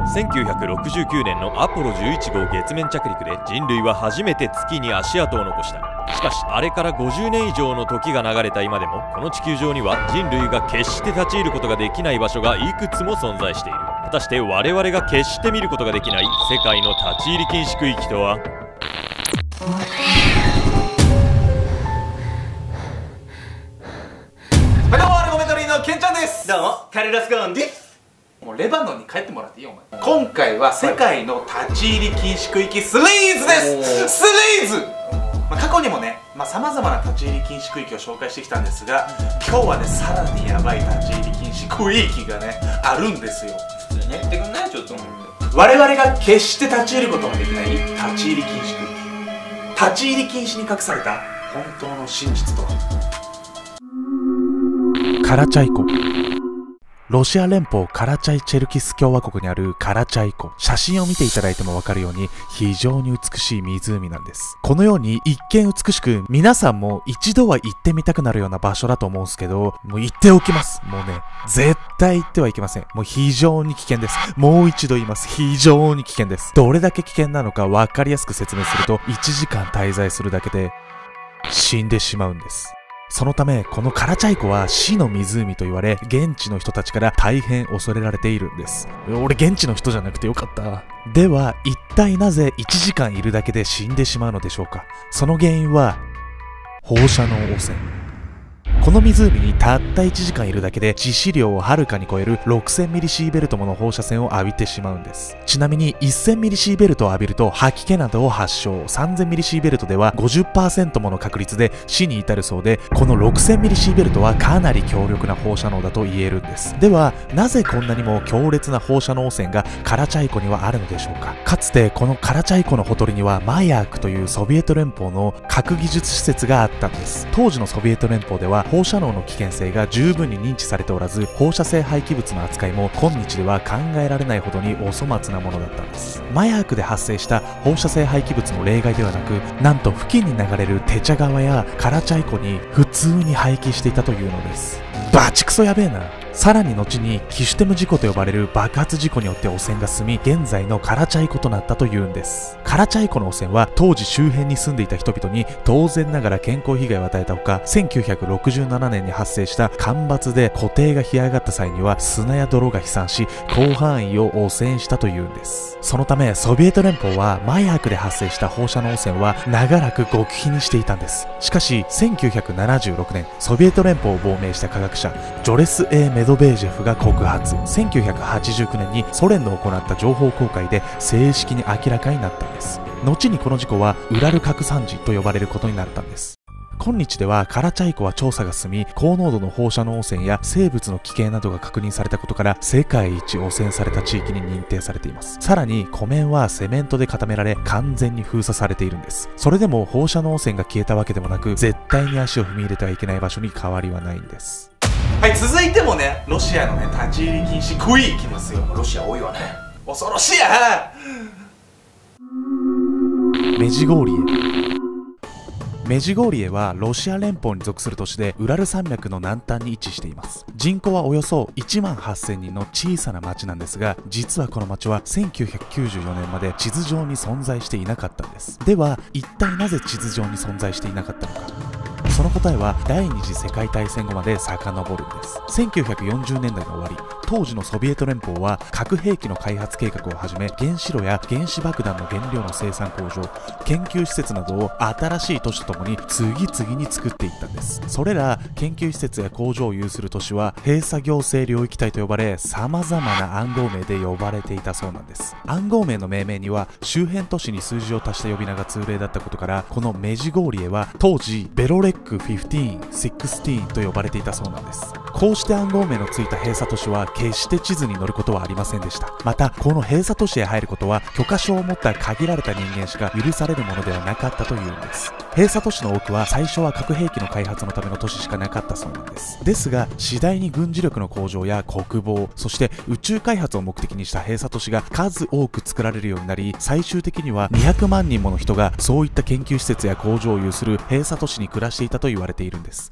1969年のアポロ11号月面着陸で人類は初めて月に足跡を残した。しかしあれから50年以上の時が流れた今でも、この地球上には人類が決して立ち入ることができない場所がいくつも存在している。果たして我々が決して見ることができない世界の立ち入り禁止区域とは。 どうもアルゴメトリーのケンちゃんです。 どうもカルロス・ゴーンです。 もうレバノンに帰ってもらっていいよお前。今回は世界の立ち入り禁止区域シリーズです。シリーズ、過去にもね、さまざまな立ち入り禁止区域を紹介してきたんですが、今日はねさらにヤバい立ち入り禁止区域がねあるんですよ。 普通にやってくんない？ちょっと我々が決して立ち入ることができない立ち入り禁止区域。立ち入り禁止に隠された本当の真実とは。 カラチャイ湖。ロシア連邦カラチャイチェルキス共和国にあるカラチャイ湖。写真を見ていただいてもわかるように非常に美しい湖なんです。このように一見美しく、皆さんも一度は行ってみたくなるような場所だと思うんですけど、もう行っておきます。もうね、絶対行ってはいけません。もう非常に危険です。もう一度言います。非常に危険です。どれだけ危険なのかわかりやすく説明すると、1時間滞在するだけで死んでしまうんです。そのため、このカラチャイ湖は死の湖と言われ、現地の人たちから大変恐れられているんです。俺現地の人じゃなくてよかった。では、一体なぜ1時間いるだけで死んでしまうのでしょうか。その原因は、放射能汚染。この湖にたった1時間いるだけで致死量をはるかに超える6000ミリシーベルトもの放射線を浴びてしまうんです。ちなみに1000ミリシーベルトを浴びると吐き気などを発症、3000ミリシーベルトでは 50% もの確率で死に至るそうで、この6000ミリシーベルトはかなり強力な放射能だと言えるんです。では、なぜこんなにも強烈な放射能汚染がカラチャイ湖にはあるのでしょうか。かつてこのカラチャイ湖のほとりにはマヤークというソビエト連邦の核技術施設があったんです。当時のソビエト連邦では放射能の危険性が十分に認知されておらず、放射性廃棄物の扱いも今日では考えられないほどにお粗末なものだったんです。マヤークで発生した放射性廃棄物も例外ではなく、なんと付近に流れるテチャ川やカラチャイ湖に普通に廃棄していたというのです。バチクソやべえな。さらに後にキシュテム事故と呼ばれる爆発事故によって汚染が進み、現在のカラチャイ湖となったというんです。カラチャイ湖の汚染は当時周辺に住んでいた人々に当然ながら健康被害を与えたほか、1967年に発生した干ばつで湖底が干上がった際には砂や泥が飛散し、広範囲を汚染したというんです。そのためソビエト連邦はマヤークで発生した放射能汚染は長らく極秘にしていたんです。しかし1976年、ソビエト連邦を亡命した科学者ジョレス・ A ・メドベージェフが告発。1989年にソ連の行った情報公開で正式に明らかになったんです。後にこの事故はウラル核惨事と呼ばれることになったんです。今日ではカラチャイ湖は調査が進み、高濃度の放射能汚染や生物の奇形などが確認されたことから世界一汚染された地域に認定されています。さらに湖面はセメントで固められ完全に封鎖されているんです。それでも放射能汚染が消えたわけでもなく、絶対に足を踏み入れてはいけない場所に変わりはないんです。 はい、続いてもね、ロシアのね立ち入り禁止区域いきますよ。ロシア多いわね。恐ろしいや。 メジゴーリエ。メジゴーリエはロシア連邦に属する都市で、ウラル山脈の南端に位置しています。人口はおよそ1万8000人の小さな町なんですが、実はこの町は1994年まで地図上に存在していなかったんです。では一体なぜ地図上に存在していなかったのか。その答えは第二次世界大戦後まで遡るんです。1940年代の終わり、当時のソビエト連邦は核兵器の開発計画をはじめ、原子炉や原子爆弾の原料の生産工場、研究施設などを新しい都市とともに次々に作っていったんです。それら研究施設や工場を有する都市は閉鎖行政領域体と呼ばれ、様々な暗号名で呼ばれていたそうなんです。暗号名の命名には周辺都市に数字を足した呼び名が通例だったことから、このメジゴーリエは当時ベロレック15、16と呼ばれていたそうなんです。こうして暗号名のついた閉鎖都市は決して地図に載ることはありませんでした。またこの閉鎖都市へ入ることは許可証を持った限られた人間しか許されるものではなかったというんです。閉鎖都市の多くは最初は核兵器の開発のための都市しかなかったそうなんです。ですが次第に軍事力の向上や国防、そして宇宙開発を目的にした閉鎖都市が数多く作られるようになり、最終的には200万人もの人がそういった研究施設や工場を有する閉鎖都市に暮らしていたと言われているんです。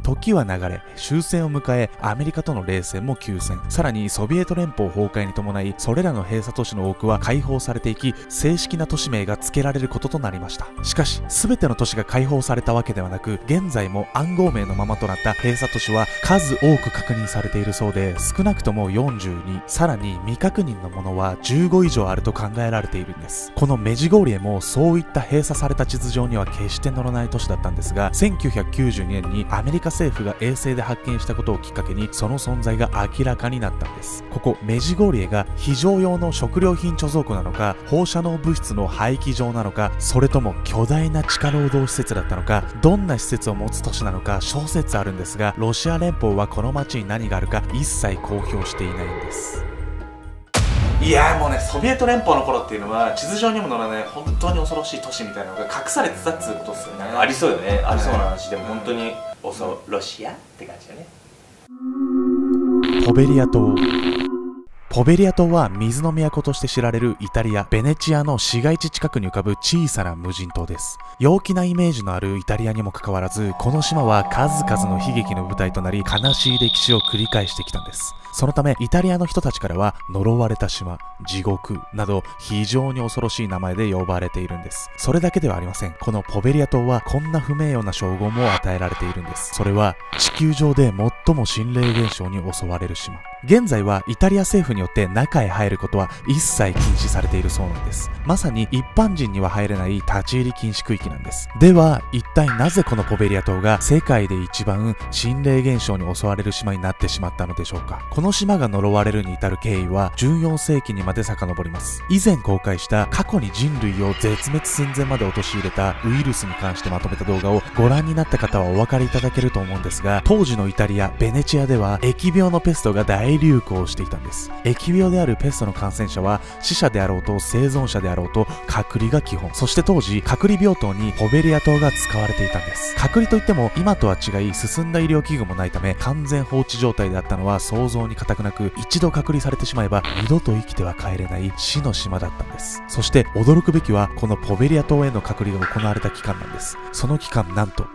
時は流れ、終戦を迎え、アメリカとの冷戦も休戦、さらにソビエト連邦崩壊に伴い、それらの閉鎖都市の多くは解放されていき、正式な都市名が付けられることとなりました。しかし、全ての都市が解放されたわけではなく、現在も暗号名のままとなった閉鎖都市は数多く確認されているそうで、少なくとも42、さらに未確認のものは15以上あると考えられているんです。このメジゴーリエもそういった閉鎖された地図上には決して載らない都市だったんですが、1992年にアメリカ政府が衛星で発見したことをきっかけにその存在が明らかになったんです。ここメジゴーリエが非常用の食料品貯蔵庫なのか、放射能物質の廃棄場なのか、それとも巨大な地下労働施設だったのか、どんな施設を持つ都市なのか諸説あるんですが、ロシア連邦はこの町に何があるか一切公表していないんです。 いやーもうね、ソビエト連邦の頃っていうのは地図上にも載らない本当に恐ろしい都市みたいなのが隠されてたっつうことですよね。 ありそうよね、ありそうな話でも本当に恐ろしやって感じだね。 ポベリア島。ポベリア島は水の都として知られるイタリア・ベネチアの市街地近くに浮かぶ小さな無人島です。陽気なイメージのあるイタリアにもかかわらず、この島は数々の悲劇の舞台となり、悲しい歴史を繰り返してきたんです。そのためイタリアの人たちからは呪われた島、地獄など非常に恐ろしい名前で呼ばれているんです。それだけではありません。このポベリア島はこんな不名誉な称号も与えられているんです。それは地球上で最も心霊現象に襲われる島。現在はイタリア政府によって中へ入ることは一切禁止されているそうなんです。まさに一般人には入れない立ち入り禁止区域なんです。では一体なぜこのポベリア島が世界で一番心霊現象に襲われる島になってしまったのでしょうか。この島が呪われるに至る経緯は14世紀にまで遡ります。以前公開した過去に人類を絶滅寸前まで陥れたウイルスに関してまとめた動画をご覧になった方はお分かりいただけると思うんですが、当時のイタリア・ベネチアでは疫病のペストが大流行していたんです。疫病であるペストの感染者は死者であろうと生存者であろうと隔離が基本。そして当時隔離病棟にポベリア島が使われていたんです。隔離といっても今とは違い進んだ医療器具もないため完全放置状態であったのは想像に難くなく、一度隔離されてしまえば二度と生きては帰れない死の島だったんです。そして驚くべきはこのポベリア島への隔離が行われた期間なんです。その期間なんと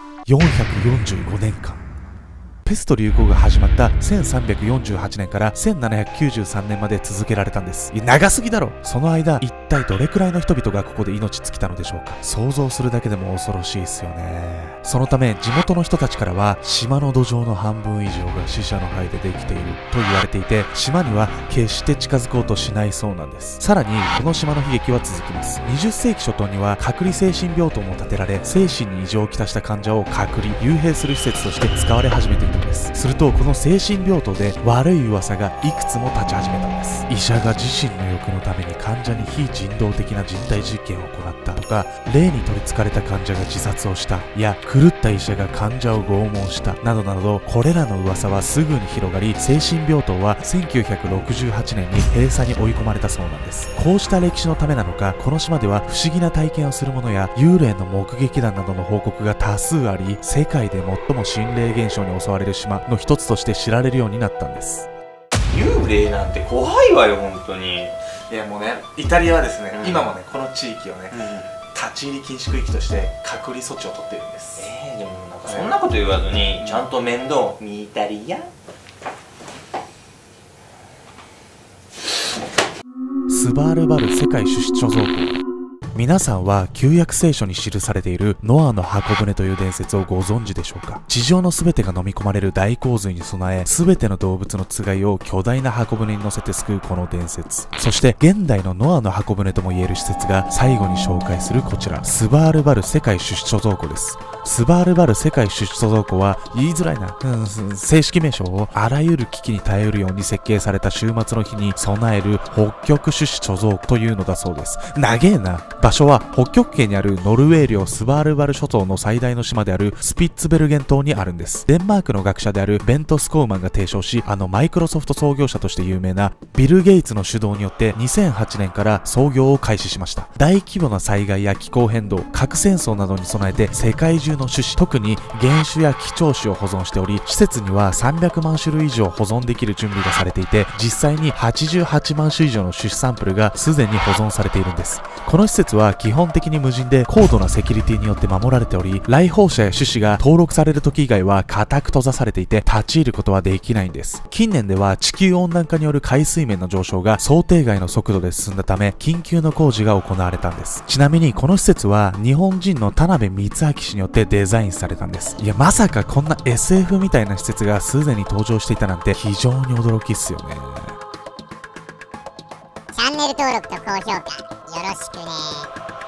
445年間。ペスト流行が始まった1348年から1793年まで続けられたんです。長すぎだろ。その間一体どれくらいの人々がここで命尽きたのでしょうか。想像するだけでも恐ろしいですよね。そのため地元の人たちからは島の土壌の半分以上が死者の灰でできていると言われていて、島には決して近づこうとしないそうなんです。さらにこの島の悲劇は続きます。20世紀初頭には隔離精神病棟も建てられ、精神に異常をきたした患者を隔離幽閉する施設として使われ始めていたんです。するとこの精神病棟で悪い噂がいくつも立ち始めたんです。医者が自身の欲のために患者に非人道的な人体実験を行ったとか、霊に取り憑かれた患者が自殺をしたや狂った医者が患者を拷問したなどなど、これらの噂はすぐに広がり、精神病棟は1968年に閉鎖に追い込まれたそうなんです。こうした歴史のためなのか、この島では不思議な体験をする者や幽霊の目撃談などの報告が多数あり、世界で最も心霊現象に襲われる島の一つとして知られるようになったんです。 幽霊なんて怖いわよ本当に。 いやもうね、イタリアはですね、今もねこの地域をね、立ち入り禁止区域として隔離措置を取っているんです。 でもなんかそんなこと言わずにちゃんと面倒見たりや。 スバールバル世界種子貯蔵庫。皆さんは旧約聖書に記されているノアの箱舟という伝説をご存知でしょうか。地上の全てが飲み込まれる大洪水に備え、全ての動物のつがいを巨大な箱舟に乗せて救うこの伝説。そして現代のノアの箱舟とも言える施設が最後に紹介するこちら、スバールバル世界種子貯蔵庫です。スバールバル世界種子貯蔵庫は言いづらいな、正式名称をあらゆる危機に耐えうるように設計された終末の日に備える北極種子貯蔵庫というのだそうです。長えな。場所は北極圏にあるノルウェー領スバールバル諸島の最大の島であるスピッツベルゲン島にあるんです。デンマークの学者であるベント・スコーマンが提唱し、マイクロソフト創業者として有名なビル・ゲイツの主導によって2008年から操業を開始しました。大規模な災害や気候変動、核戦争などに備えて世界中の種子、特に原種や貴重種を保存しており、施設には300万種類以上保存できる準備がされていて、実際に88万種以上の種子サンプルがすでに保存されているんです。この施設設は基本的に無人で高度なセキュリティによって守られており、来訪者や種子が登録される時以外は固く閉ざされていて立ち入ることはできないんです。近年では地球温暖化による海水面の上昇が想定外の速度で進んだため緊急の工事が行われたんです。ちなみにこの施設は日本人の田辺光明氏によってデザインされたんです。いや、まさかこんな SF みたいな施設がすでに登場していたなんて非常に驚きっすよね。 チャンネル登録と高評価よろしくね。